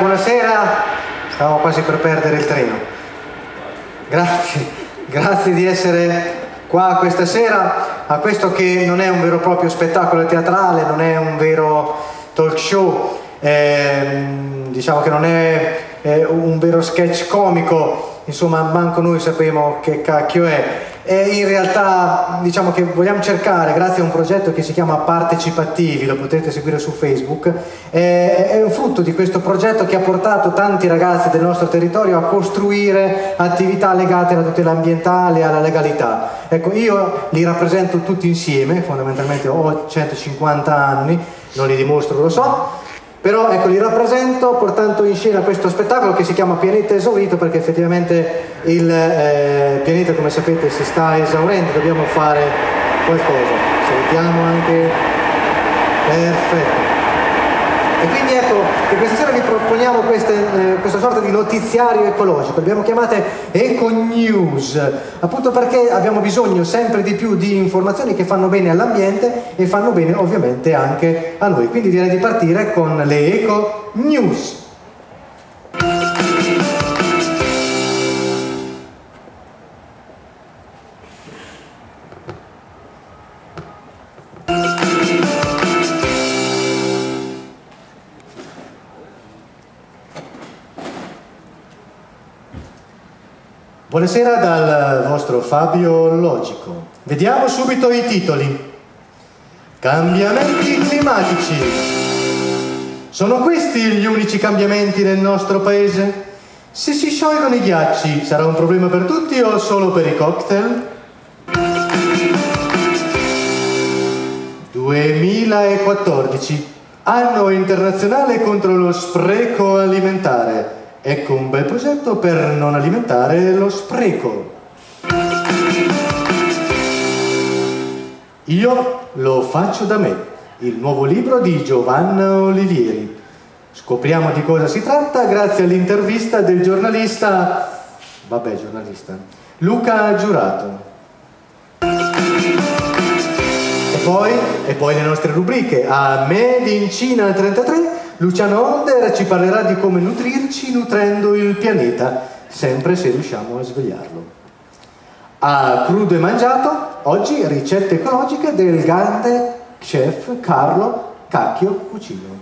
buonasera. Stavo quasi per perdere il treno. Grazie di essere qua questa sera a questo che non è un vero e proprio spettacolo teatrale, non è un vero talk show, diciamo che non è un vero sketch comico, insomma manco noi sappiamo che cacchio è. E in realtà diciamo che vogliamo cercare, grazie a un progetto che si chiama Partecipativi, lo potete seguire su Facebook, è un frutto di questo progetto che ha portato tanti ragazzi del nostro territorio a costruire attività legate alla tutela ambientale e alla legalità. Ecco, io li rappresento tutti insieme, fondamentalmente ho 150 anni, non li dimostro, lo so, però ecco, li rappresento portando in scena questo spettacolo che si chiama Pianeta Esaurito, perché effettivamente il pianeta, come sapete, si sta esaurendo, dobbiamo fare qualcosa. Salutiamo anche. Perfetto. E quindi ecco che questa sera vi proponiamo questa sorta di notiziario ecologico, abbiamo chiamate Eco News, appunto perché abbiamo bisogno sempre di più di informazioni che fanno bene all'ambiente e fanno bene ovviamente anche a noi. Quindi direi di partire con le Eco News. Buonasera dal vostro Fabio Logico. Vediamo subito i titoli. Cambiamenti climatici. Sono questi gli unici cambiamenti nel nostro paese? Se si sciolgono i ghiacci, sarà un problema per tutti o solo per i cocktail? 2014, anno internazionale contro lo spreco alimentare. Ecco un bel progetto per non alimentare lo spreco. Io lo faccio da me, il nuovo libro di Giovanna Olivieri. Scopriamo di cosa si tratta grazie all'intervista del giornalista Luca Giurato. E poi le nostre rubriche. A Made in Cina 33 Luciano Onder ci parlerà di come nutrirci nutrendo il pianeta, sempre se riusciamo a svegliarlo. A Crudo e Mangiato, oggi ricette ecologiche del grande chef Carlo Cacchio Cucino.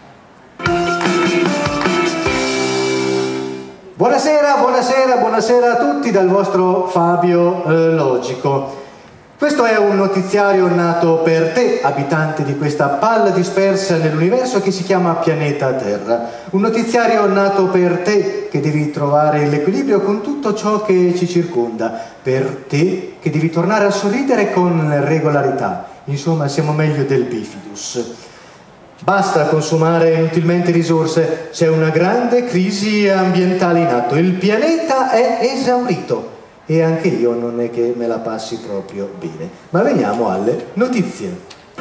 Buonasera a tutti dal vostro Fabio Logico. Questo è un notiziario nato per te, abitante di questa palla dispersa nell'universo che si chiama pianeta Terra. Un notiziario nato per te che devi trovare l'equilibrio con tutto ciò che ci circonda. Per te che devi tornare a sorridere con regolarità. Insomma, siamo meglio del bifidus. Basta consumare inutilmente risorse, c'è una grande crisi ambientale in atto. Il pianeta è esaurito. E anche io non è che me la passi proprio bene. Ma veniamo alle notizie.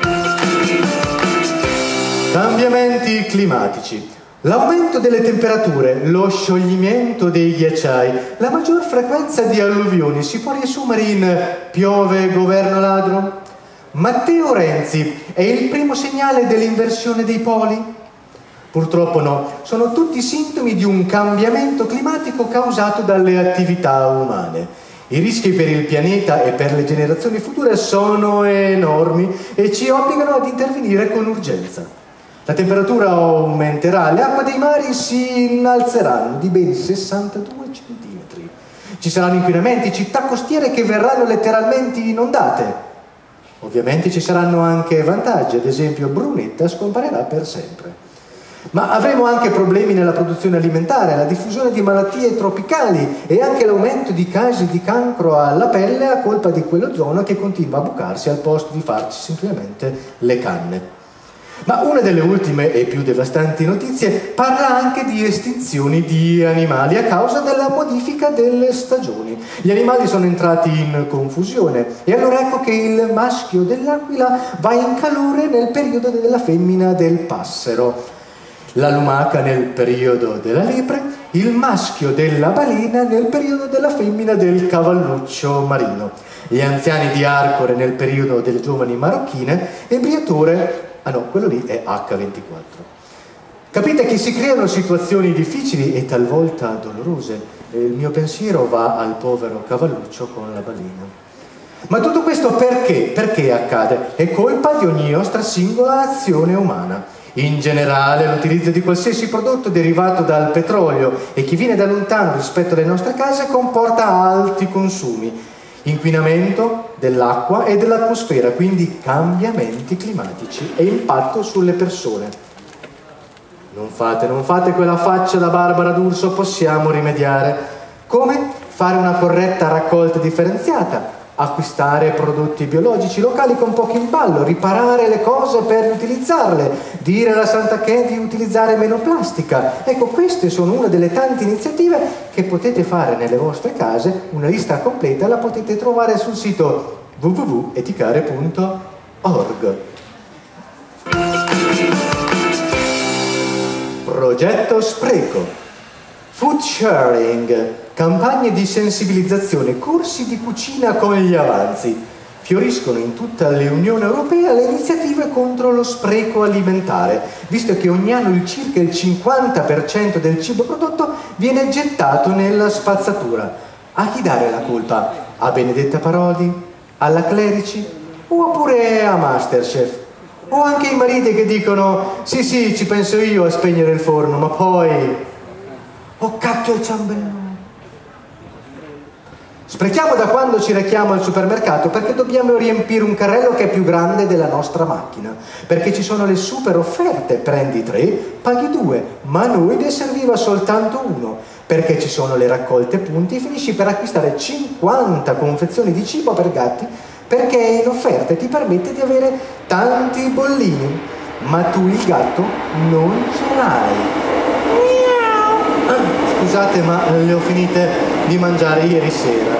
Cambiamenti climatici. L'aumento delle temperature, lo scioglimento dei ghiacciai, la maggior frequenza di alluvioni si può riassumere in piove governo ladro? Matteo Renzi è il primo segnale dell'inversione dei poli? Purtroppo no, sono tutti sintomi di un cambiamento climatico causato dalle attività umane. I rischi per il pianeta e per le generazioni future sono enormi e ci obbligano ad intervenire con urgenza. La temperatura aumenterà, le acque dei mari si innalzeranno di ben 62 centimetri. Ci saranno inquinamenti, città costiere che verranno letteralmente inondate. Ovviamente ci saranno anche vantaggi, ad esempio Brunetta scomparirà per sempre. Ma avremo anche problemi nella produzione alimentare, la diffusione di malattie tropicali e anche l'aumento di casi di cancro alla pelle a colpa di quell'ozono che continua a bucarsi al posto di farci semplicemente le canne. Ma una delle ultime e più devastanti notizie parla anche di estinzioni di animali a causa della modifica delle stagioni. Gli animali sono entrati in confusione e allora ecco che il maschio dell'aquila va in calore nel periodo della femmina del passero, la lumaca nel periodo della lepre, il maschio della balena nel periodo della femmina del cavalluccio marino, gli anziani di Arcore nel periodo delle giovani marocchine e Briatore, quello lì è H24. Capite che si creano situazioni difficili e talvolta dolorose. E il mio pensiero va al povero cavalluccio con la balena. Ma tutto questo perché? Perché accade? È colpa di ogni nostra singola azione umana. In generale, l'utilizzo di qualsiasi prodotto derivato dal petrolio e che viene da lontano rispetto alle nostre case comporta alti consumi, inquinamento dell'acqua e dell'atmosfera, quindi cambiamenti climatici e impatto sulle persone. Non fate quella faccia da Barbara D'Urso, possiamo rimediare. Come? Fare una corretta raccolta differenziata, acquistare prodotti biologici locali con poco imballo, riparare le cose per riutilizzarle, dire alla Santa Che di utilizzare meno plastica. Ecco, queste sono una delle tante iniziative che potete fare nelle vostre case. Una lista completa la potete trovare sul sito www.eticare.org. Progetto Spreco, food sharing, campagne di sensibilizzazione, corsi di cucina con gli avanzi. Fioriscono in tutta l'Unione Europea le iniziative contro lo spreco alimentare, visto che ogni anno circa il 50% del cibo prodotto viene gettato nella spazzatura. A chi dare la colpa? A Benedetta Parodi? Alla Clerici? Oppure a Masterchef? O anche i mariti che dicono sì sì ci penso io a spegnere il forno, ma poi oh cacchio il ciambellone. Sprechiamo da quando ci rechiamo al supermercato perché dobbiamo riempire un carrello che è più grande della nostra macchina, perché ci sono le super offerte, prendi 3, paghi 2, ma a noi ne serviva soltanto uno, perché ci sono le raccolte punti e finisci per acquistare 50 confezioni di cibo per gatti perché è in offerta e ti permette di avere tanti bollini, ma tu il gatto non ce l'hai. Scusate, ma le ho finite di mangiare ieri sera.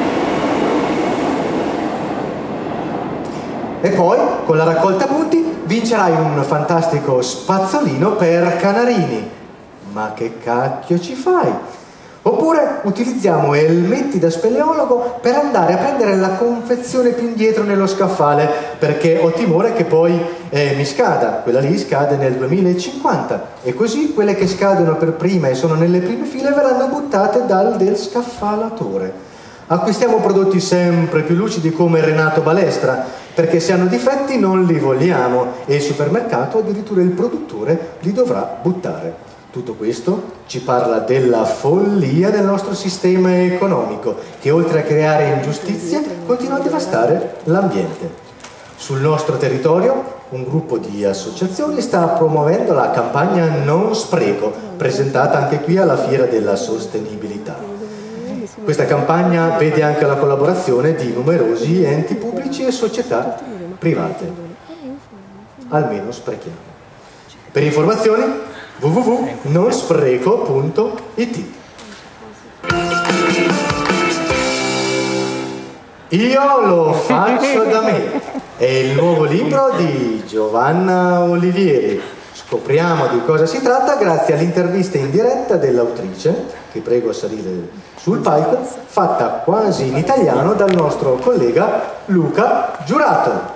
E poi, con la raccolta punti, vincerai un fantastico spazzolino per canarini. Ma che cacchio ci fai? Oppure utilizziamo elmetti da speleologo per andare a prendere la confezione più indietro nello scaffale, perché ho timore che poi mi scada. Quella lì scade nel 2050 e così quelle che scadono per prima e sono nelle prime file verranno buttate dal del scaffalatore. Acquistiamo prodotti sempre più lucidi come Renato Balestra, perché se hanno difetti non li vogliamo e il supermercato, addirittura il produttore, li dovrà buttare. Tutto questo ci parla della follia del nostro sistema economico, che oltre a creare ingiustizie continua a devastare l'ambiente. Sul nostro territorio un gruppo di associazioni sta promuovendo la campagna Non Spreco, presentata anche qui alla Fiera della Sostenibilità. Questa campagna vede anche la collaborazione di numerosi enti pubblici e società private. Almeno sprechiamo. Per informazioni www.nonspreco.it. Io lo faccio da me. È il nuovo libro di Giovanna Olivieri. Scopriamo di cosa si tratta grazie all'intervista in diretta dell'autrice, che prego a salire sul palco, fatta quasi in italiano dal nostro collega Luca Giurato.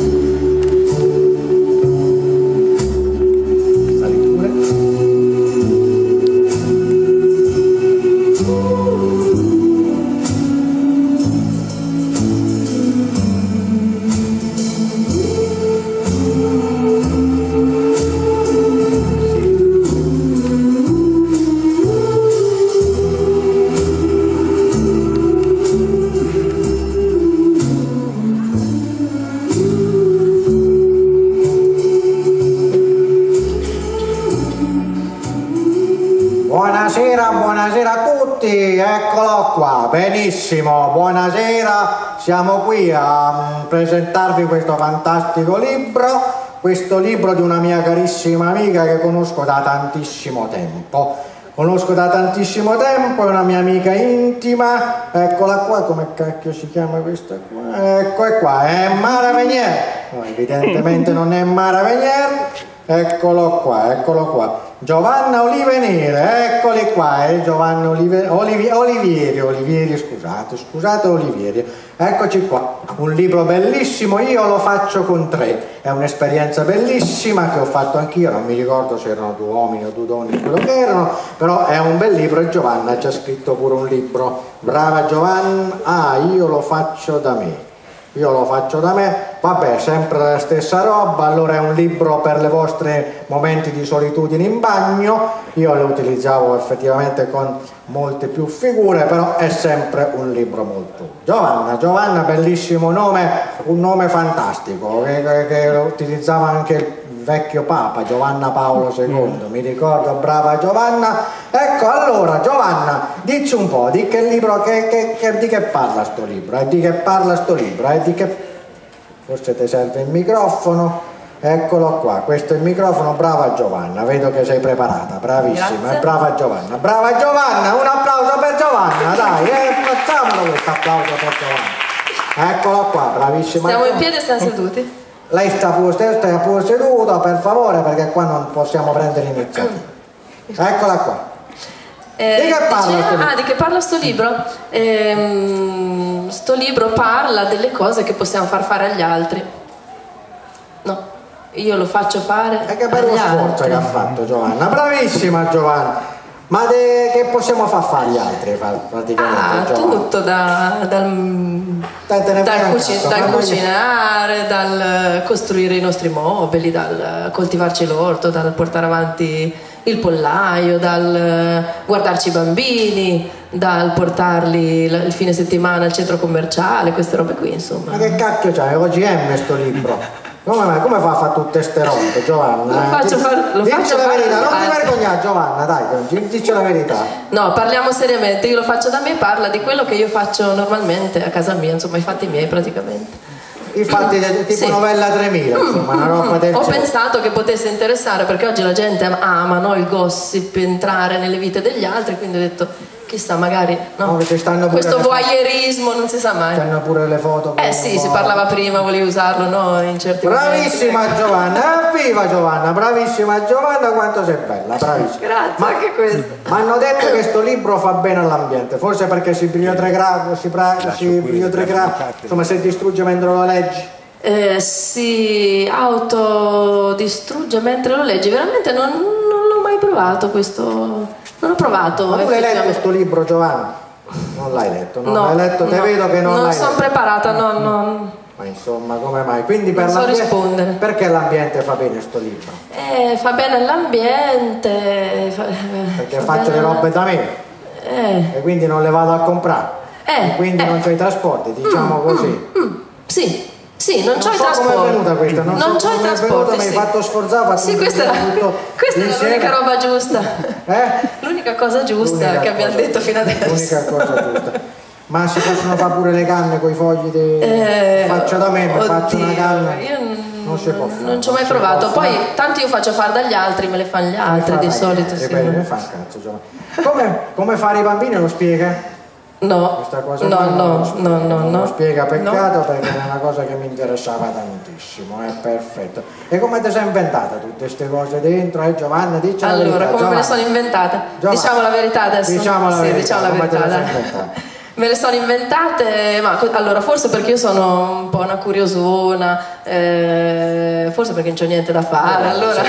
Buonasera a tutti, eccolo qua, benissimo, buonasera, siamo qui a presentarvi questo fantastico libro, questo libro di una mia carissima amica che conosco da tantissimo tempo. È una mia amica intima, eccola qua, come cacchio si chiama questa qua? Ecco è qua, è Mara Venier, no, evidentemente non è Mara Venier. Eccolo qua, eccolo qua. Giovanna Olive Nere, eccoli qua, Giovanna Olivieri, scusate Olivieri, eccoci qua, un libro bellissimo, io lo faccio con 3, è un'esperienza bellissima che ho fatto anch'io, non mi ricordo se erano 2 uomini o 2 donne, quello che erano, però è un bel libro e Giovanna ha già scritto pure un libro, brava Giovanna, io lo faccio da me. Io lo faccio da me, vabbè, sempre la stessa roba, allora è un libro per le vostre momenti di solitudine in bagno, io lo utilizzavo effettivamente con molte più figure, però è sempre un libro molto. Giovanna, bellissimo nome, un nome fantastico, che lo utilizzava anche il vecchio Papa, Giovanna Paolo II, mi ricordo, brava Giovanna. Ecco, allora Giovanna, dici un po', di che libro, di che parla sto libro, di che parla sto libro, di che... Forse ti serve il microfono, eccolo qua, questo è il microfono, brava Giovanna, vedo che sei preparata, bravissima, brava Giovanna, un applauso per Giovanna, dai, facciamolo questo applauso per Giovanna, eccolo qua, bravissima. Stiamo in piedi e stiamo seduti? Lei sta pure seduta, per favore, perché qua non possiamo prendere iniziativa. Eccola qua. Di che parla sto libro? Sto libro parla delle cose che possiamo far fare agli altri. No, io lo faccio fare. E che bello sforzo che ha fatto Giovanna, bravissima Giovanna. Ma che possiamo far fare agli altri praticamente? Tutto, dal cucinare, dal costruire i nostri mobili, dal coltivarci l'orto, dal portare avanti il pollaio, dal guardarci i bambini, dal portarli il fine settimana al centro commerciale, queste robe qui, insomma. Ma che cacchio c'hai? OGM sto libro? Come fa a fare tutte ste robe, Giovanna? Dici la verità, non ti vergognare Giovanna, dai, dici la verità. No, parliamo seriamente, io lo faccio da me, parla di quello che io faccio normalmente a casa mia, insomma, i fatti miei praticamente. I fatti tipo novella 3000, insomma, una roba del genere. Ho pensato che potesse interessare, perché oggi la gente ama, no, il gossip, entrare nelle vite degli altri, quindi ho detto... Chissà, magari no? Questo voyeurismo non si sa mai. C'hanno pure le foto. Sì, si parlava prima, volevi usarlo, no? In certi bravissima momenti. Giovanna, viva Giovanna, bravissima Giovanna, quanto sei bella, bravissima. Grazie, ma anche questo. Mi hanno detto che questo libro fa bene all'ambiente, forse perché si biodeggrada, insomma si distrugge mentre lo leggi. Si autodistrugge mentre lo leggi, veramente non l'ho mai provato questo. Non ho provato. Ma tu l'hai letto questo libro, Giovanna? Non l'hai letto? L'hai letto? Te vedo che non l'hai letto. Non sono preparata, no. Ma insomma, come mai? Quindi per non so rispondere. Perché l'ambiente fa bene sto libro? Fa bene all'ambiente. Perché faccio le robe da me. E quindi non le vado a comprare. E quindi non c'ho i trasporti, diciamo così. Sì, non c'ho i trasporti. Come è venuta questa? Non c'ho i trasporti. Mi hai fatto sforzare. Sì, questa era l'unica roba giusta. L'unica cosa giusta che abbiamo detto fino adesso. L'unica cosa giusta. Ma si possono fare pure le canne con i fogli faccio da me, faccio una canna. Io non ci ho mai provato. Poi tanto io faccio fare dagli altri, me le fanno gli altri di solito. Me fa un cazzo, Giovanni. Come fare i bambini lo spiega? No, questa cosa no. Non spiega, peccato, perché è una cosa che mi interessava tantissimo, è perfetto. E come ti sei inventata tutte queste cose dentro, Giovanna? Dici la verità. Allora, come me le sono inventate? Diciamo la verità adesso. Diciamo la verità. Me le sono inventate, ma allora forse perché io sono un po' una curiosona, forse perché non c'ho niente da fare, allora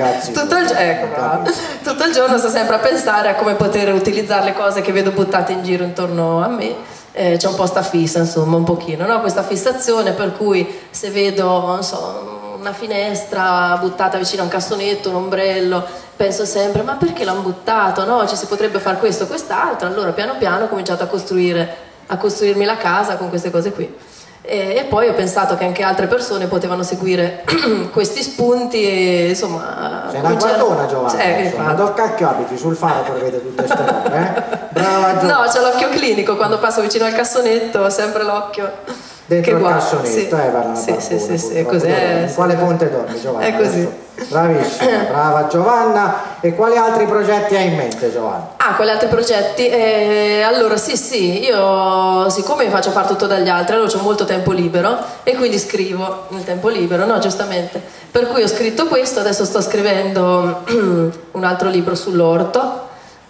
tutto il giorno sto sempre a pensare a come poter utilizzare le cose che vedo buttate in giro intorno a me. C'è un po' sta fissa, insomma, un pochino, no? Questa fissazione per cui se vedo, non so, una finestra buttata vicino a un cassonetto, un ombrello, penso sempre, ma perché l'hanno buttato? No, ci si potrebbe fare questo, quest'altro. Allora piano piano ho cominciato a costruirmi la casa con queste cose qui. E poi ho pensato che anche altre persone potevano seguire questi spunti e insomma... Sei una guardona, Giovanna, ma dove cacchio abiti? Sul faro per vedere tutte queste robe, Brava Giovanna. No, c'ho l'occhio clinico, quando passo vicino al cassonetto ho sempre l'occhio dentro il cassonetto, sì, è così. In quale ponte dormi, Giovanna? È così. Bravissima, brava Giovanna. E quali altri progetti hai in mente, Giovanna? Ah, quali altri progetti? Allora sì, io siccome mi faccio fare tutto dagli altri, allora ho molto tempo libero e quindi scrivo nel tempo libero, no, giustamente. Per cui ho scritto questo, adesso sto scrivendo un altro libro sull'orto,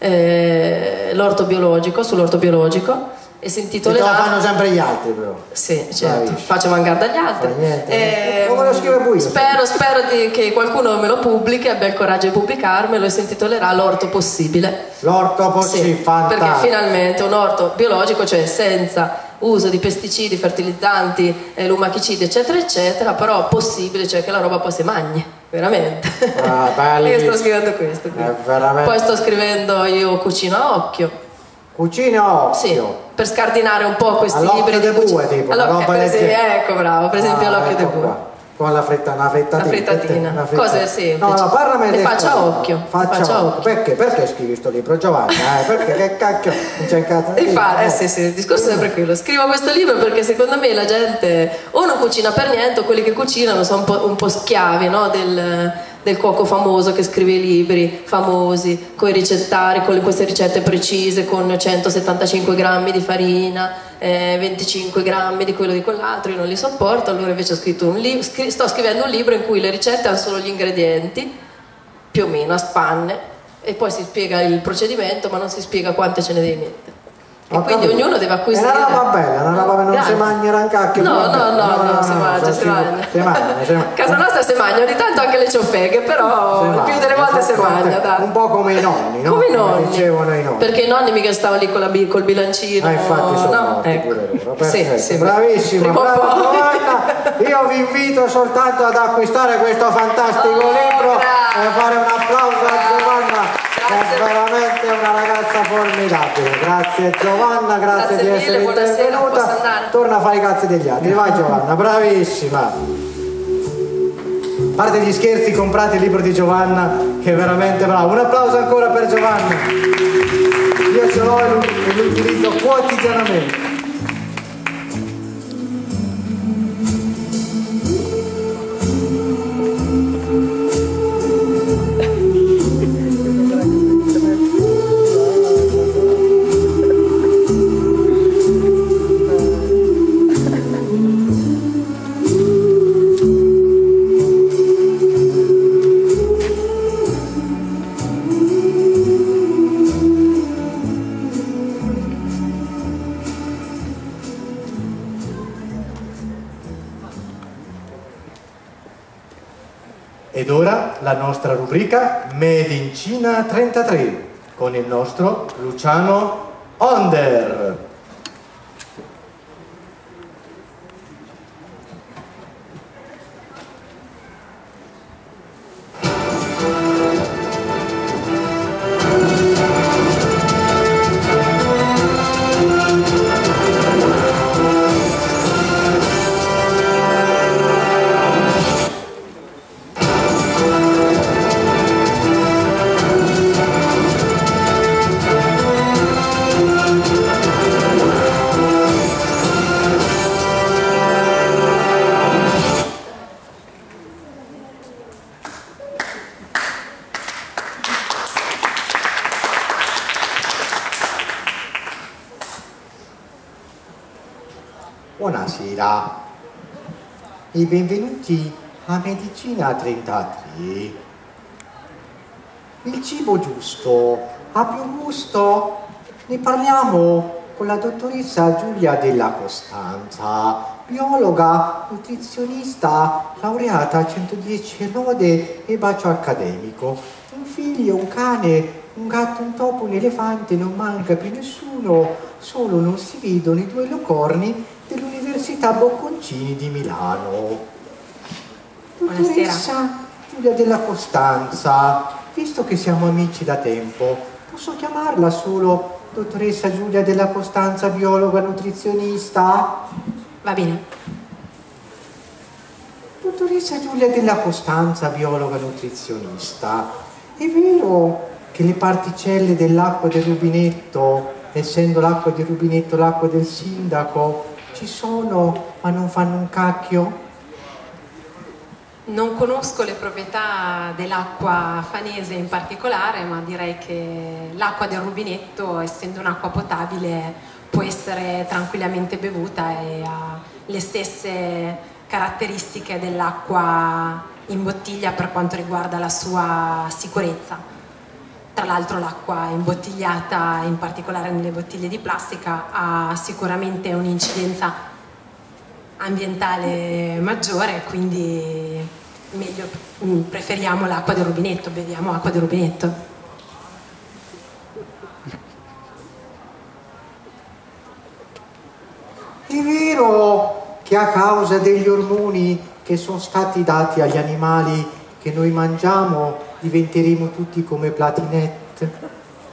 sull'orto biologico, e si intitolerà... Lo fanno sempre gli altri, però. Sì, certo, faccio avanguare dagli altri. Come lo scrivo pure io? Spero che qualcuno me lo pubblichi, abbia il coraggio di pubblicarmelo, e si intitolerà L'orto possibile. L'orto possibile, sì, fantastico. Perché finalmente un orto biologico, cioè senza uso di pesticidi, fertilizzanti, lumachicidi, eccetera, eccetera, però possibile, cioè che la roba poi si mangi, veramente. Io sto scrivendo questo. Poi sto scrivendo Io cucino a occhio. Cucina a occhio? Sì, per scardinare un po' questi libri di cucina. Tipo, ecco, bravo, per esempio l'occhio ecco di bue. Con la frittatina. Cose semplici. No, parlami le faccia a occhio. Perché scrivi questo libro, Giovanna? Perché che cacchio non c'è cazzo di sì, il discorso è sempre quello. Scrivo questo libro perché secondo me la gente o non cucina per niente, o quelli che cucinano sono un po' schiavi, no, del cuoco famoso che scrive i libri famosi con i ricettari, con queste ricette precise, con 175 grammi di farina, 25 grammi di quello di quell'altro. Io non li sopporto, allora invece ho scritto sto scrivendo un libro in cui le ricette hanno solo gli ingredienti, più o meno a spanne, e poi si spiega il procedimento, ma non si spiega quante ce ne devi mettere. E quindi ognuno deve acquisire. È una roba bella, una roba che non si mangia neanche a che no, si mangia. Casa nostra si mangia, ogni tanto anche le ciofeghe, però il più delle volte si mangia, dai. Un po' come i nonni, no? Come i nonni. Dicevano i nonni. Perché i nonni mica stavano lì col bilancino. Infatti sono morti pure loro. Perfetto. Sì, bravissima, brava Giovanna. Io vi invito soltanto ad acquistare questo fantastico libro e fare un applauso a Giovanna. È veramente una ragazza formidabile. Grazie Giovanna, grazie di essere intervenuta. Torna a fare i cazzi degli altri. Vai Giovanna, bravissima. A parte gli scherzi, comprate il libro di Giovanna, che è veramente bravo. Un applauso ancora per Giovanna. Io ce l'ho e lo utilizzo quotidianamente. Ed ora la nostra rubrica Made in Cina 33 con il nostro Luciano Onder. Buonasera e benvenuti a Medicina 33. Il cibo giusto ha più gusto? Ne parliamo con la dottoressa Giulia Della Costanza, biologa, nutrizionista, laureata a 110 lode e bacio accademico. Un figlio, un cane, un gatto, un topo, un elefante, non manca più nessuno, solo non si vedono i due locorni dell'Università Bocconcini di Milano. Dottoressa Giulia Della Costanza, visto che siamo amici da tempo, posso chiamarla solo dottoressa Giulia Della Costanza, biologa nutrizionista? Va bene. Dottoressa Giulia Della Costanza, biologa nutrizionista, è vero che le particelle dell'acqua del rubinetto, essendo l'acqua del rubinetto l'acqua del sindaco, ci sono ma non fanno un cacchio? Non conosco le proprietà dell'acqua fanese in particolare, ma direi che l'acqua del rubinetto, essendo un'acqua potabile, può essere tranquillamente bevuta e ha le stesse caratteristiche dell'acqua in bottiglia per quanto riguarda la sua sicurezza. Tra l'altro l'acqua imbottigliata, in particolare nelle bottiglie di plastica, ha sicuramente un'incidenza ambientale maggiore, quindi meglio, preferiamo l'acqua del rubinetto, beviamo acqua del rubinetto. È vero che a causa degli ormoni che sono stati dati agli animali che noi mangiamo diventeremo tutti come Platinette?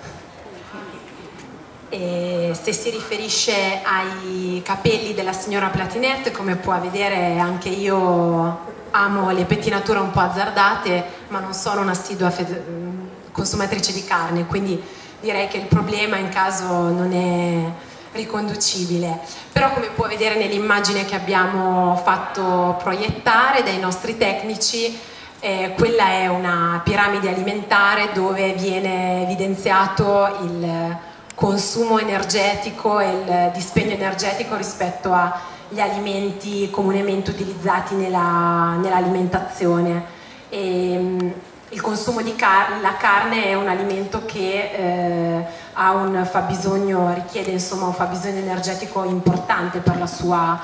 E se si riferisce ai capelli della signora Platinette, come può vedere anche io amo le pettinature un po' azzardate, ma non sono un'assidua consumatrice di carne, quindi direi che il problema in caso non è riconducibile. Però come può vedere nell'immagine che abbiamo fatto proiettare dai nostri tecnici, quella è una piramide alimentare dove viene evidenziato il consumo energetico e il dispendio energetico rispetto agli alimenti comunemente utilizzati nell'alimentazione. Il consumo di la carne è un alimento che ha un fabbisogno, richiede insomma un fabbisogno energetico importante per la sua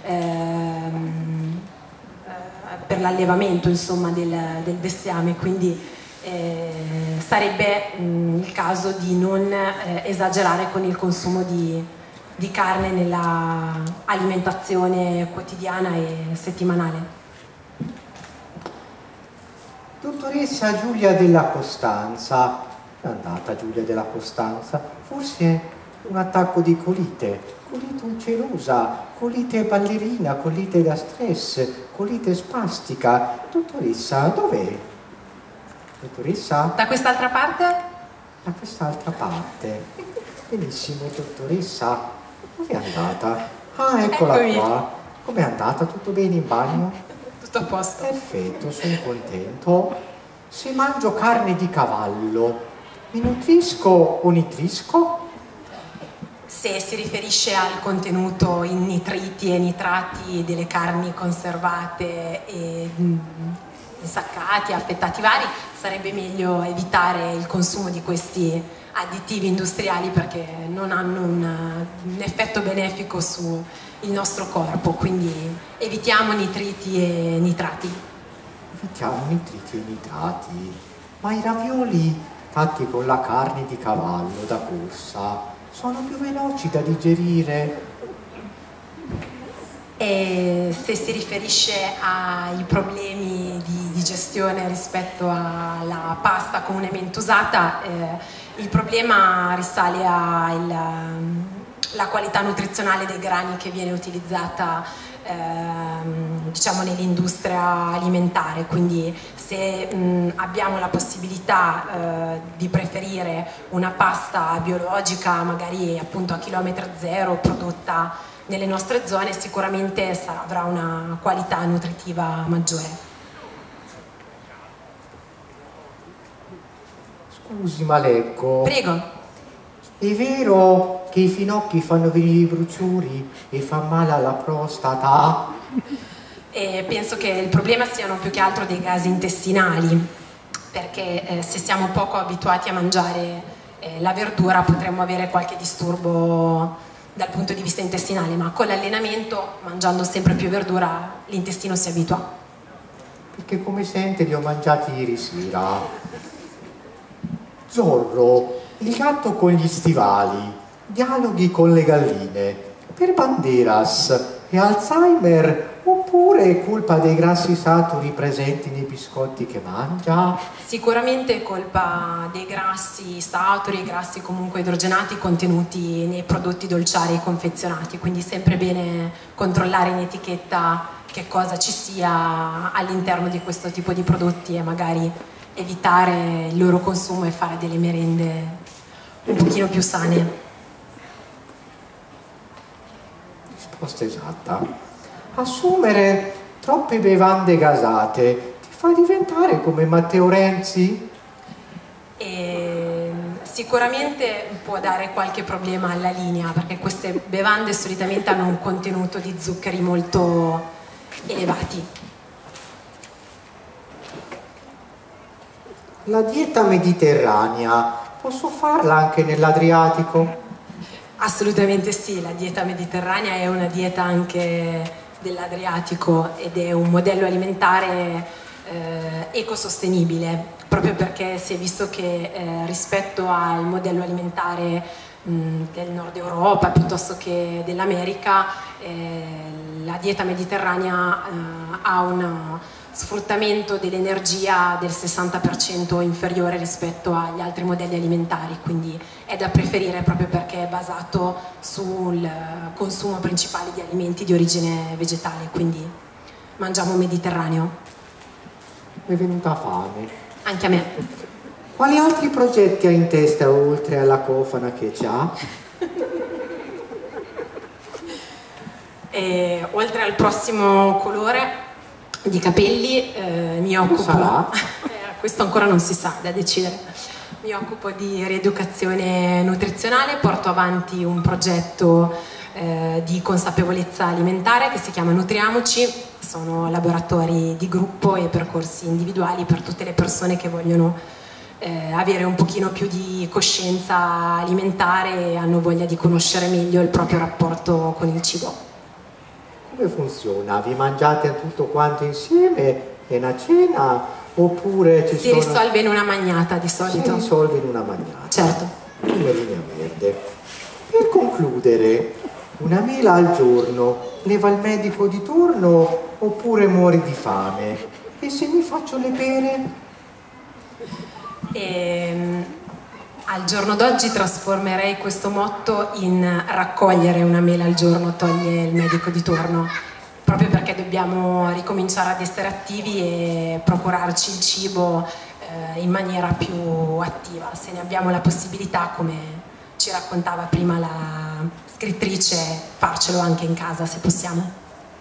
per l'allevamento insomma del bestiame, quindi sarebbe il caso di non esagerare con il consumo di carne nella alimentazione quotidiana e settimanale. Dottoressa Giulia della Costanza, è andata Giulia della Costanza? Forse un attacco di colite ulcerosa, colite ballerina, colite da stress, colite spastica. Dottoressa, dov'è? Dottoressa? Da quest'altra parte? Da quest'altra parte. Benissimo, dottoressa. Dove è andata? Ah, eccola Eccomi. qua. Com'è andata? Tutto bene in bagno? Tutto a posto. Perfetto, sono contento. Se mangio carne di cavallo, mi nutrisco o nitrisco? Se si riferisce al contenuto in nitriti e nitrati delle carni conservate e insaccati, affettati vari, sarebbe meglio evitare il consumo di questi additivi industriali perché non hanno un effetto benefico sul nostro corpo, quindi evitiamo nitriti e nitrati. Evitiamo nitriti e nitrati. Ma i ravioli fatti con la carne di cavallo da corsa sono più veloci da digerire? E se si riferisce ai problemi di digestione rispetto alla pasta comunemente usata, il problema risale alla qualità nutrizionale dei grani che viene utilizzata diciamo nell'industria alimentare, quindi se abbiamo la possibilità di preferire una pasta biologica magari appunto a chilometro zero prodotta nelle nostre zone, sicuramente avrà una qualità nutritiva maggiore. Scusi, ma leggo. Prego. È vero che i finocchi fanno venire i bruciori e fa male alla prostata? E penso che il problema siano più che altro dei gas intestinali, perché se siamo poco abituati a mangiare la verdura potremmo avere qualche disturbo dal punto di vista intestinale, ma con l'allenamento, mangiando sempre più verdura, l'intestino si abitua. Perché come sente li ho mangiati ieri sera. Zorro, il gatto con gli stivali, dialoghi con le galline, per Banderas e Alzheimer oppure è colpa dei grassi saturi presenti nei biscotti che mangia? Sicuramente è colpa dei grassi saturi e grassi comunque idrogenati contenuti nei prodotti dolciari confezionati, quindi sempre bene controllare in etichetta che cosa ci sia all'interno di questo tipo di prodotti e magari evitare il loro consumo e fare delle merende un pochino più sane. Risposta esatta. Assumere troppe bevande gasate ti fa diventare come Matteo Renzi? Sicuramente può dare qualche problema alla linea, perché queste bevande solitamente hanno un contenuto di zuccheri molto elevati. La dieta mediterranea, posso farla anche nell'Adriatico? Assolutamente sì, la dieta mediterranea è una dieta anche dell'Adriatico ed è un modello alimentare ecosostenibile, proprio perché si è visto che rispetto al modello alimentare del nord Europa piuttosto che dell'America, la dieta mediterranea ha un sfruttamento dell'energia del 60% inferiore rispetto agli altri modelli alimentari, quindi è da preferire proprio perché è basato sul consumo principale di alimenti di origine vegetale, quindi mangiamo mediterraneo. Mi è venuta fame. Anche a me. Quali altri progetti ha in testa oltre alla cofana che c'ha? Oltre al prossimo colore di capelli mi occupo... sarà? Questo ancora non si sa, da decidere. Mi occupo di rieducazione nutrizionale, porto avanti un progetto di consapevolezza alimentare che si chiama Nutriamoci. Sono laboratori di gruppo e percorsi individuali per tutte le persone che vogliono avere un pochino più di coscienza alimentare e hanno voglia di conoscere meglio il proprio rapporto con il cibo. Come funziona? Vi mangiate tutto quanto insieme? È una cena? Oppure ci Si risolve in una magnata di Si solito. risolve in una magnata. Certo. Come linea verde. Per concludere, una mela al giorno ne va il medico di turno oppure muori di fame? E se mi faccio le pere? Al giorno d'oggi trasformerei questo motto in raccogliere una mela al giorno toglie il medico di turno, proprio perché dobbiamo ricominciare ad essere attivi e procurarci il cibo in maniera più attiva, se ne abbiamo la possibilità, come ci raccontava prima la scrittrice, farcelo anche in casa se possiamo.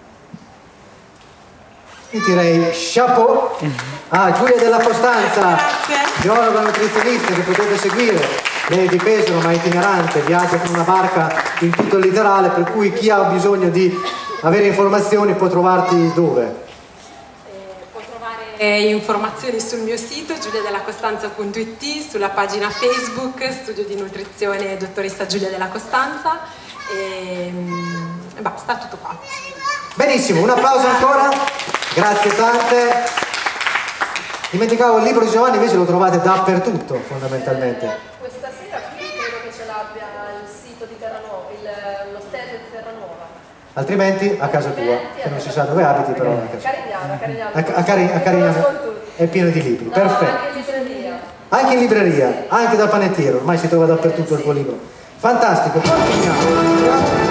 Io direi chapeau a Giulia Della Costanza, Grazie. biologa nutrizionista che potete seguire. Lei è di Pesaro ma è itinerante, viaggia con una barca in tutto il litorale, per cui chi ha bisogno di avere informazioni può trovarti dove? Può trovare informazioni sul mio sito giuliadelacostanza.it, sulla pagina Facebook Studio di Nutrizione Dottoressa Giulia Della Costanza e basta, tutto qua. Benissimo, un applauso ancora, grazie tante. Dimenticavo il libro di Giovanni, invece lo trovate dappertutto fondamentalmente. Questa sera qui credo che ce l'abbia il sito di Terranova, lo stand di Terranova. Altrimenti a casa tua, che non si sa dove abiti, però a casa. A Carignano. È pieno di libri, No, perfetto. anche in libreria. Anche in libreria, anche da panettiere, ormai si trova dappertutto il tuo libro. Fantastico, continuiamo.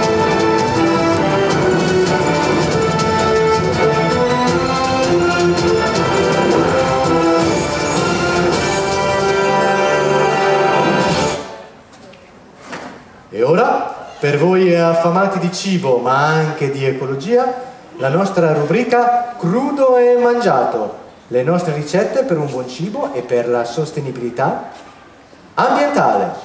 E ora, per voi affamati di cibo ma anche di ecologia, la nostra rubrica Crudo e Mangiato, le nostre ricette per un buon cibo e per la sostenibilità ambientale.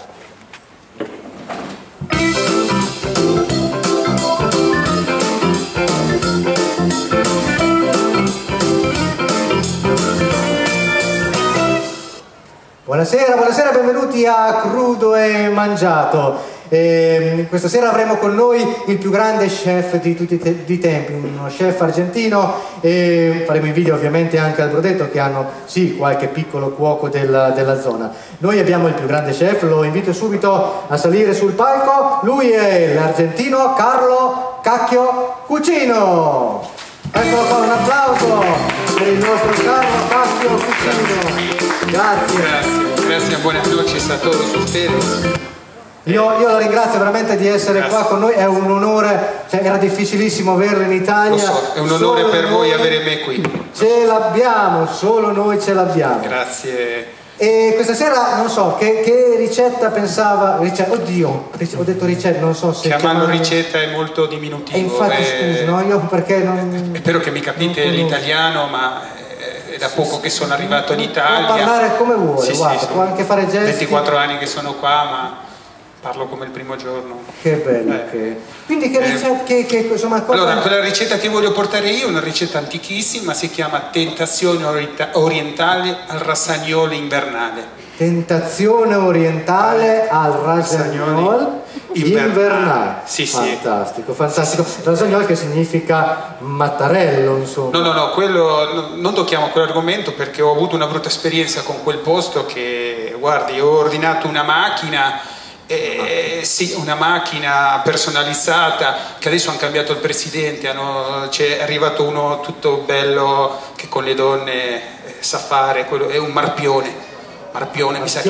Buonasera, buonasera, benvenuti a Crudo e Mangiato. Questa sera avremo con noi il più grande chef di tutti i tempi, uno chef argentino, e faremo invidia ovviamente anche al Brodetto, che hanno sì qualche piccolo cuoco della zona. Noi abbiamo il più grande chef, lo invito subito a salire sul palco. Lui è l'argentino Carlo Cacchio Cucino. Eccolo qua, un applauso per il nostro Carlo Cacchio Cucino. Gracias, buenas noches a todos ustedes. Io la ringrazio veramente di essere qua con noi, è un onore, cioè era difficilissimo averlo in Italia. Lo so, è un onore per voi avere me qui. Ce l'abbiamo, solo noi ce l'abbiamo. Grazie E questa sera non so che ricetta pensava. Oddio, ho detto ricetta, non so se. Chiamarlo ricetta è molto diminutivo. E infatti scusi, no? Io perché non. Spero che mi capite l'italiano, ma è da poco che sono arrivato in Italia. Può parlare come vuole, sì, guarda, sì, può anche fare gesti. 24 anni che sono qua, ma parlo come il primo giorno. Che bello che. Quindi che ricetta insomma cosa... Allora, quella ricetta che voglio portare io è una ricetta antichissima, si chiama tentazione orientale al rassagnolo invernale. Tentazione orientale al rasagnol invernale. Sì, fantastico, fantastico. Rasagnol che significa mattarello, insomma. No, quello non tocchiamo quell'argomento perché ho avuto una brutta esperienza con quel posto che, guardi, ho ordinato una macchina. Sì, una macchina personalizzata che adesso hanno cambiato il presidente, è arrivato uno tutto bello che con le donne sa fare, è un marpione, mi sa che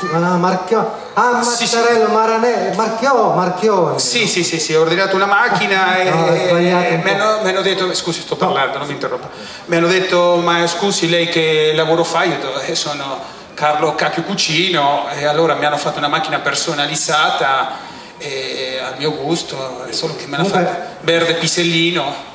Mattarello, Marchione. Sì, ho ordinato una macchina e mi hanno detto, scusi sto parlando, non mi interrompa, mi hanno detto ma scusi lei che lavoro fa? Io sono Carlo Cacchio Cucino, e allora mi hanno fatto una macchina personalizzata al mio gusto, solo che me l'ha fatta verde pisellino.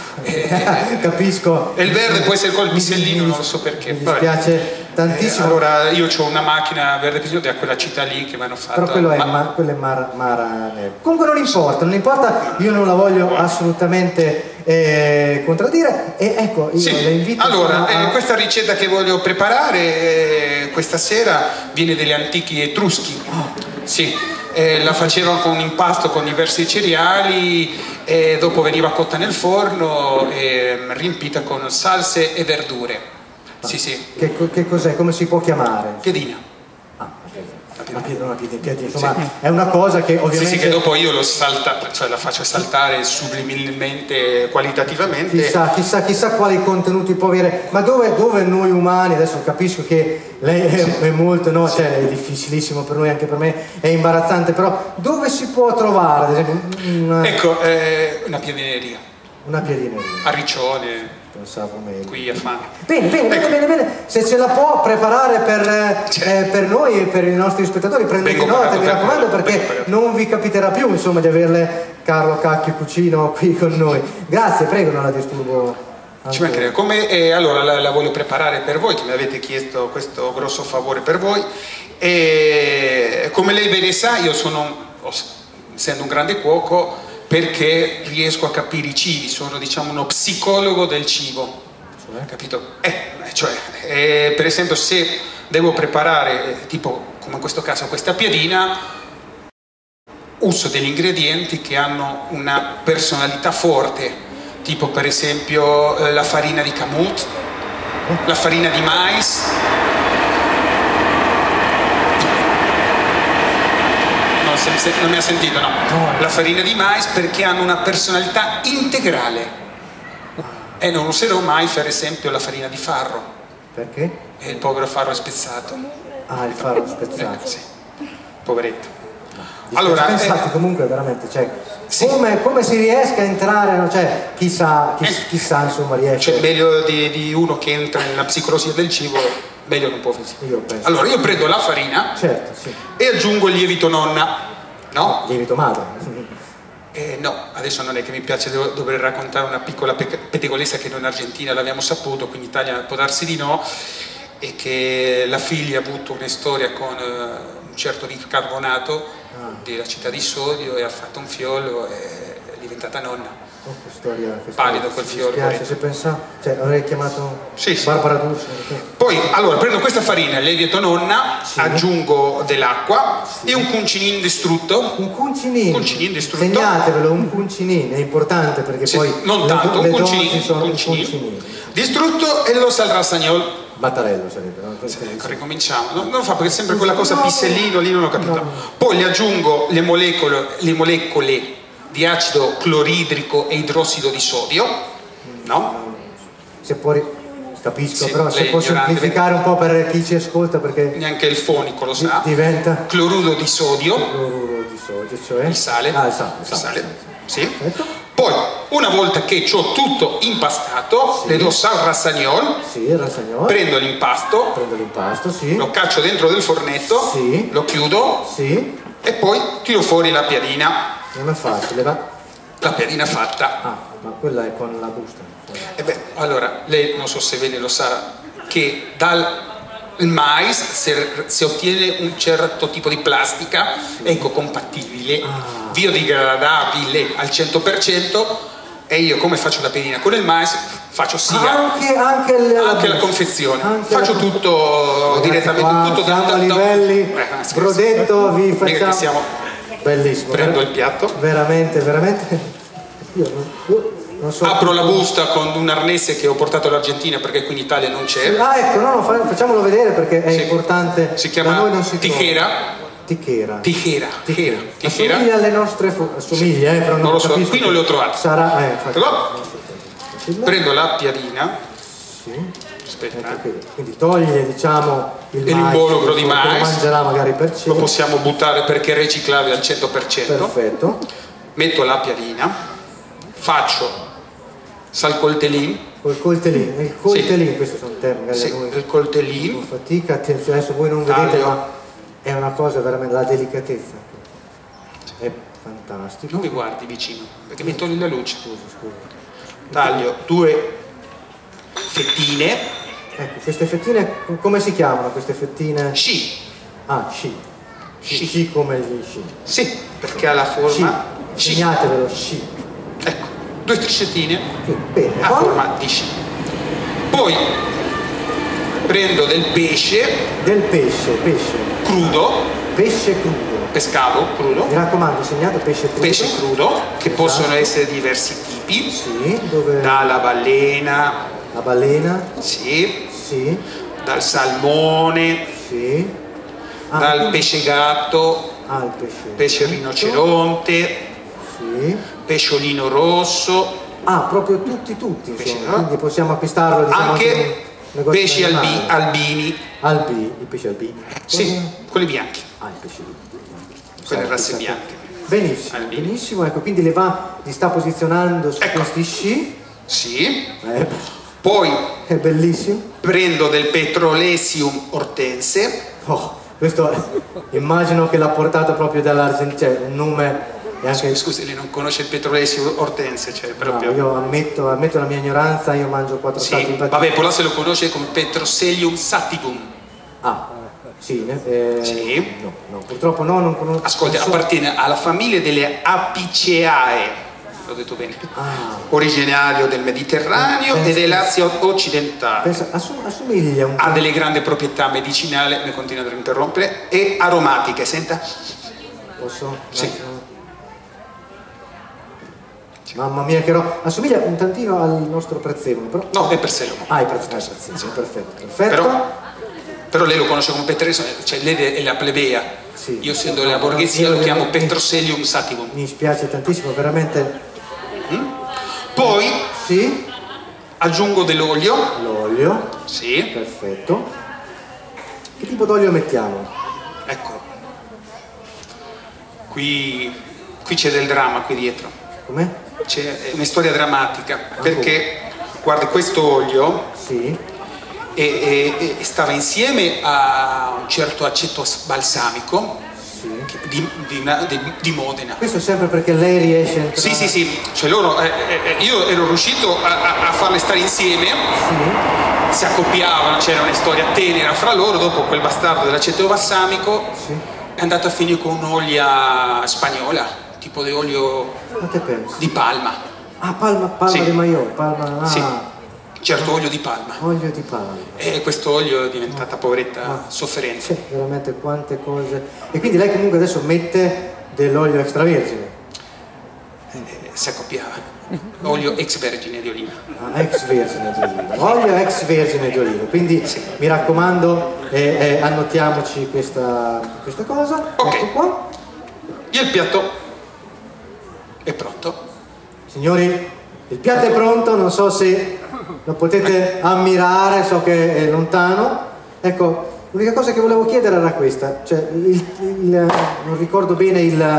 Capisco. E il verde può essere col pisellino, non lo so perché. Mi dispiace tantissimo. Allora io ho una macchina verde pisellino da quella città lì che mi hanno fatto. Però quello è Maranello. Comunque non importa, io non la voglio assolutamente contraddire. E ecco, io le invito. Allora, questa ricetta che voglio preparare questa sera viene dagli antichi etruschi. Sì. La facevano con un impasto con diversi cereali e dopo veniva cotta nel forno e riempita con salse e verdure. Sì. Che cos'è? Come si può chiamare? Piadina. Una piadina, insomma, è una cosa che ovviamente. Sì, che dopo io la faccio saltare subliminalmente, qualitativamente. Chissà quali contenuti può avere, ma dove noi umani, adesso capisco che lei è molto, no? Cioè è difficilissimo per noi, anche per me è imbarazzante, però dove si può trovare, ad esempio, Ecco, una piadineria. Una piadineria. A Riccione. Pensavo meglio. Qui a Fano. Bene. Se ce la può preparare per noi e per i nostri spettatori, prendete nota, mi raccomando, perché non vi capiterà più, insomma, di averle Carlo Cacchio Cucino qui con noi. Grazie, prego, non la disturbo. Ci mancherebbe. Allora la voglio preparare per voi, che mi avete chiesto questo grosso favore per voi. E come lei bene sa, io essendo un grande cuoco, perché riesco a capire i cibi, sono uno psicologo del cibo, capito? Per esempio se devo preparare, tipo come in questo caso questa piadina, uso degli ingredienti che hanno una personalità forte, tipo per esempio la farina di kamut, la farina di mais. Non mi ha sentito, no? La farina di mais, perché hanno una personalità integrale e non userò mai per esempio la farina di farro. Perché? Il povero farro è spezzato. Il farro spezzato. Sì, poveretto. Allora, pensate comunque veramente, sì. come si riesca a entrare, chissà insomma riesce. Meglio di uno che entra nella psicologia del cibo, meglio non può fare. Allora io prendo la farina, certo, sì, e aggiungo il lievito nonna. No? Lievito madre. No, adesso non è che mi piace dover raccontare una piccola pettegolezza che noi in Argentina l'abbiamo saputo, quindi in Italia può darsi di no, e che la figlia ha avuto una storia con un certo bicarbonato della città di sodio e ha fatto un fiolo e è diventata nonna. Palido quel fiolo. Mi spiace, se pensavo, avrei chiamato Barbara D'Urso. Poi allora prendo questa farina, il lievito nonna, aggiungo dell'acqua e un cuncinin distrutto. Un cuncinin distrutto. Segnatevelo, un cuncinin, è importante perché poi non tanto, un cuncinin distrutto, e lo sal rassagnol. Mattarello sarebbe, no? Ecco, ricominciamo. Non fa perché è sempre quella cosa pissellino, lì non ho capito. No. Poi gli aggiungo le molecole di acido cloridrico e idrossido di sodio, no? Se può, capisco, però se può semplificare un po' per chi ci ascolta, perché neanche il fonico lo sa. Diventa cloruro di sodio, cioè il sale. Il sale. Sì. Perfetto. Poi, una volta che ho tutto impastato, le do sal rasagnol, Sì, il rasagnolo. prendo l'impasto, Prendo l'impasto, sì. lo caccio dentro del fornetto, Sì. lo chiudo Sì. e poi tiro fuori la piadina. Non è facile, ma... La piadina fatta. Ah, ma quella è con la busta. E beh, allora, lei non so se bene lo sa, che dal mais si ottiene un certo tipo di plastica ecocompatibile, biodegradabile al 100%, e io come faccio la piadina con il mais faccio sia Anche la confezione, anche faccio la- tutto Ragazzi, direttamente, qua tutto siamo da a livelli scherzo. Brodetto, vi Mica che facciamo... siamo. Bellissimo. Prendo il piatto, Veramente, veramente... Io non so... apro la busta con un arnese che ho portato all'Argentina perché qui in Italia non c'è. Ah, ecco, no, facciamolo vedere perché è Sì. importante. Si Da noi non chiama si tichera. Tichera. Tichera. Assomiglia alle nostre assomiglia, però Non lo so, capisco qui non che le ho trovate. Sarà, infatti. Però prendo la piadina, Sì. aspetta, Ecco qui. Quindi toglie, diciamo, il l'involucro di che mais. mangerà magari per lo cena. possiamo buttare perché è riciclabile al 100%. Perfetto. Metto la piadina, faccio sal coltellin, Col coltellino, il coltellino, questi sono termini, magari sì, a noi il coltellin, con fatica, attenzione, adesso voi non vedete, Taglio. ma è una cosa veramente, la delicatezza. È fantastico. non mi guardi vicino perché mi togli la luce. Scusa. Taglio 2 fettine, Ecco, queste fettine, come si chiamano queste fettine? sci, Ah, sci. Sci. Sci come gli sci. sì, perché ha la Sci. forma sci. Segnatevelo, sci. Ecco, 2 striscettine Sì, bene. a Poi forma di sci. Poi prendo del pesce del pesce crudo, crudo. pescavo crudo, Mi raccomando, segnato pesce crudo. pesce crudo, che Esatto. possono essere diversi tipi, Sì, dove... dalla balena, La balena, sì, sì, dal salmone, sì. Ah, dal quindi- pesce gatto, Ah, il pesce. pesce rinoceronte, Sì. pesciolino rosso, Ah, proprio tutti, Pesce, insomma. no? Quindi possiamo acquistarlo, diciamo, anche in un negozio pesci animale. albini, I pesci albini. sì, Cosa? quelli bianchi, Ah, il pesce albino. quelle razze Pensate. bianche. Benissimo, Albini. benissimo, ecco, quindi li sta posizionando su Ecco. questi sci. Sì, Eh, poi è bellissimo. prendo del Petrolesium ortense, Oh, questo immagino che l'ha portato proprio dall'Argentina, cioè un nome e anche... scusi, lei non conosce il Petrolesium ortense, cioè No, proprio... io ammetto la mia ignoranza, io mangio 4 salti Sì, in vabbè, però se lo conosce come Petroselium sativum. Ah, sì, Sì. no, purtroppo no, non conosco. Ascolti, non so- appartiene alla famiglia delle Apiceae, l'ho detto bene, Ah, originario del Mediterraneo e dell'Asia occidentale. pensa, assomiglia un po'. Ha delle grandi proprietà medicinali, mi continua ad interrompere, e aromatiche, senta? Posso? Sì. Un attimo? Mamma mia, che assomiglia un tantino al nostro prezzemolo, però... No, è per sé lo. Ah, il prezzemolo, perfetto. Però lei lo conosce come Petroselium, cioè lei è la plebea. Sì. Io essendo la borghesia lo chiamo Petroselium sativum. Mi spiace tantissimo, veramente. Poi Sì, aggiungo dell'olio, l'olio, sì, perfetto. Che tipo d'olio mettiamo? ecco. Qui c'è del dramma qui dietro. Com'è? C'è una storia drammatica, perché guarda, questo olio Sì, stava insieme a un certo aceto balsamico sì. di Modena. Questo sempre perché lei riesce a entrare... Sì, cioè loro, io ero riuscito a farle stare insieme, Sì, si accoppiavano, c'era una storia tenera fra loro, dopo quel bastardo dell'aceto balsamico sì. è andato a finire con un'olio spagnola, tipo di olio Ma te pensi? di palma, Ah, palma Sì. di maiolo, palma... Ah, sì, certo olio di palma. olio di palma. E questo olio è diventata poveretta sofferenza. Sì, veramente quante cose. E quindi lei comunque adesso mette dell'olio extravergine. Si accoppiava. Olio ex vergine di oliva. Ah, ex vergine di oliva. Olio ex vergine di oliva. Quindi mi raccomando, annotiamoci questa cosa. Ok. Ecco qua. E il piatto è pronto. Signori, il piatto è pronto, non so se lo potete ammirare, so che è lontano. Ecco, l'unica cosa che volevo chiedere era questa, cioè non ricordo bene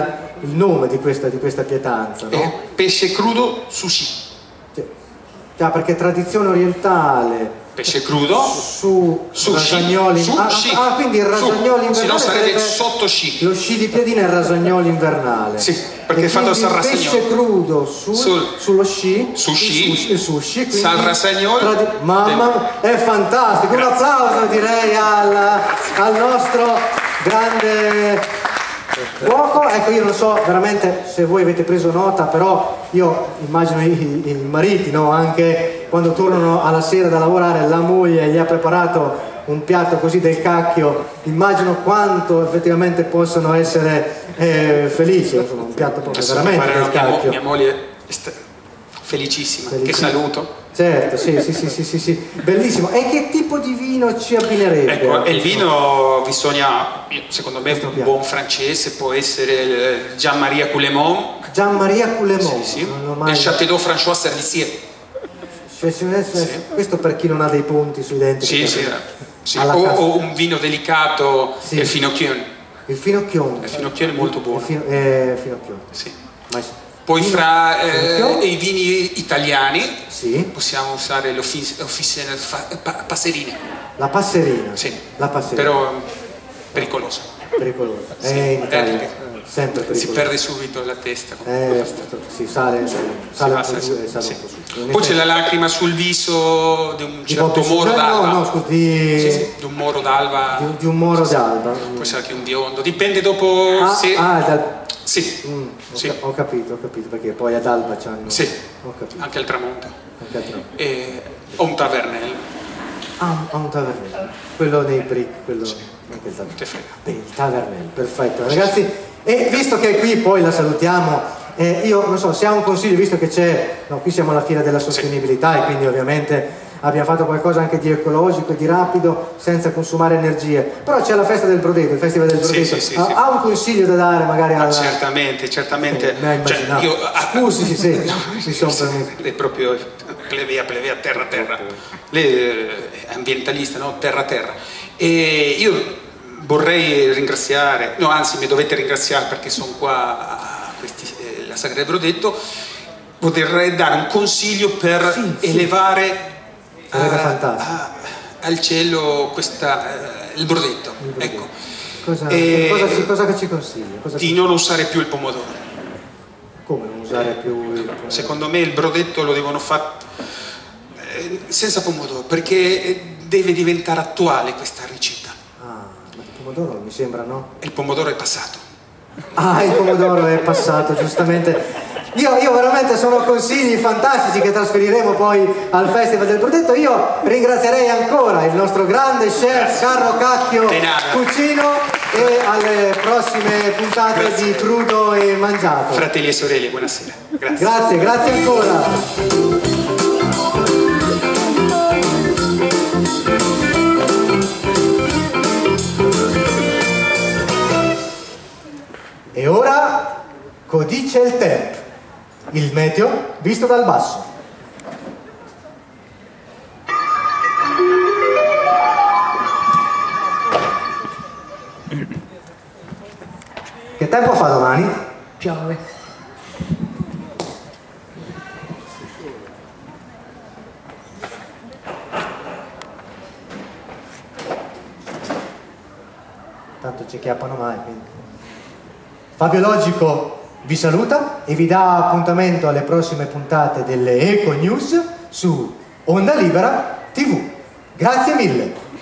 il nome di questa pietanza, no? Pesce crudo sushi. Già, perché è tradizione orientale. Pesce crudo su sushi. rasagnoli. Sushi. Quindi il rasagnolo invernale. Se no sarebbe sotto sci. Lo sci di piedina è il rasagnolo invernale. Sì, perché è fatto sul rasagnolo. Pesce crudo sullo sci. Sushi. Il sushi. Sal rasagnolo. Mamma, è fantastico. Grazie. Un applauso direi al nostro grande cuoco. Ecco, io non so veramente se voi avete preso nota, però io immagino i mariti, no? Anche quando tornano alla sera da lavorare, la moglie gli ha preparato un piatto così del cacchio, immagino quanto effettivamente possono essere felici, insomma, un piatto proprio veramente del cacchio. Mia moglie è felicissima, che saluto. Certo, sì, bellissimo. E che tipo di vino ci abbinerebbe? Ecco, il vino bisogna, secondo me, un buon francese può essere il Jean-Marie Coulemont. Jean-Marie Coulemont. Sì. Il Château François Servicier. Questo per chi non ha dei punti sui denti. Sì. O un vino delicato, sì. Il Finocchione. Il Finocchione. Il Finocchione è molto buono. Finocchione. Sì. Ma poi fra i vini italiani possiamo usare l'Officine Passerine. La Passerina? Sì. La Passerina. Però pericolosa. Pericolosa. Sì. In Italia sempre pericolosa. Si perde subito la testa. Sì, sale un po' su e sale sì. un po' su. Poi c'è la lacrima sul viso di un certo moro d'alba. No, scusi. Di un moro d'alba. Di un moro d'alba. Può essere anche un biondo. Dipende dopo se... Sì. Ho capito, perché poi ad alba c'hanno... Sì, ho capito. anche al tramonto. O un Tavernel. Un Tavernel. Quello nei brick, quello... Sì. Anche il Tavernel. Te frega. Il Tavernel, perfetto. Ragazzi, e visto che qui poi la salutiamo, io non so, se ha un consiglio, visto che c'è... No, qui siamo alla fiera della sostenibilità e quindi ovviamente... abbiamo fatto qualcosa anche di ecologico e di rapido senza consumare energie, però c'è la festa del Brodetto, il festival del Brodetto. Ha un consiglio da dare magari alla... Certamente scusi, mi sono permesso. È proprio plebea, terra lei è ambientalista, no? Terra e io vorrei ringraziare, no, anzi mi dovete ringraziare perché sono qua la Sagra del Brodetto. Vorrei dare un consiglio per elevare al cielo il Brodetto. Ecco. Cosa che ci consiglia? Di non usare più il pomodoro. Come non usare più il pomodoro? Secondo me il Brodetto lo devono fare senza pomodoro, perché deve diventare attuale questa ricetta. Ma il pomodoro mi sembra, no? Il pomodoro è passato. Il pomodoro è passato, giustamente. Io veramente sono consigli fantastici che trasferiremo poi al Festival del Brodetto. Io ringrazierei ancora il nostro grande chef Carlo Cacchio Cucino e alle prossime puntate di Crudo e Mangiato. Fratelli e sorelle, buonasera. Grazie ancora. E ora codice il tempo. Il meteo visto dal basso. Che tempo fa domani? Piove. Tanto ci chiappano mai, quindi. Fabio Logico vi saluta e vi dà appuntamento alle prossime puntate delle Eco News su Onda Libera TV. Grazie mille!